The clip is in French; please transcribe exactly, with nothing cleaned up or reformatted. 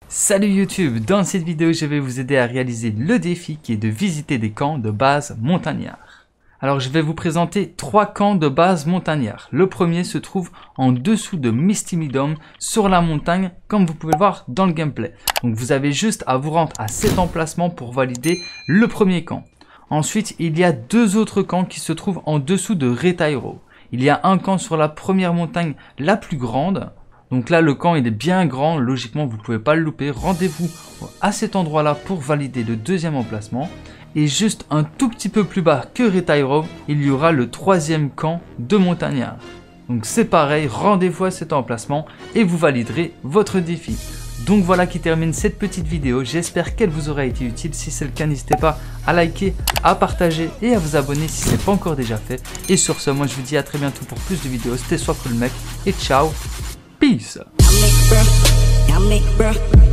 Salut YouTube, dans cette vidéo je vais vous aider à réaliser le défi qui est de visiter des camps de base montagnards. Alors je vais vous présenter trois camps de base montagnards. Le premier se trouve en dessous de Misty Meadow sur la montagne comme vous pouvez le voir dans le gameplay. Donc vous avez juste à vous rendre à cet emplacement pour valider le premier camp. Ensuite il y a deux autres camps qui se trouvent en dessous de Retiro. Il y a un camp sur la première montagne la plus grande. Donc là le camp il est bien grand, logiquement vous ne pouvez pas le louper. Rendez-vous à cet endroit là pour valider le deuxième emplacement. Et juste un tout petit peu plus bas que Retiro, il y aura le troisième camp de montagnards. Donc c'est pareil, rendez-vous à cet emplacement et vous validerez votre défi. Donc voilà qui termine cette petite vidéo, j'espère qu'elle vous aura été utile. Si c'est le cas, n'hésitez pas à liker, à partager et à vous abonner si ce n'est pas encore déjà fait. Et sur ce, moi je vous dis à très bientôt pour plus de vidéos. C'était Soifreux le mec et ciao, peace.